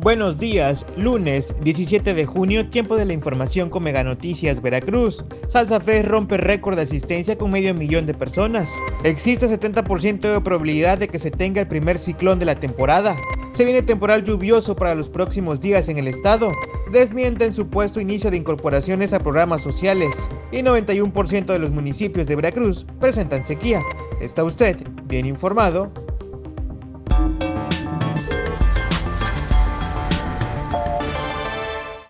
Buenos días, lunes 17 de junio, tiempo de la información con Mega Noticias Veracruz. Salsa Fest rompe récord de asistencia con 500,000 de personas. Existe 70% de probabilidad de que se tenga el primer ciclón de la temporada. Se viene temporal lluvioso para los próximos días en el estado. Desmienten supuesto inicio de incorporaciones a programas sociales. Y 91% de los municipios de Veracruz presentan sequía. ¿Está usted bien informado?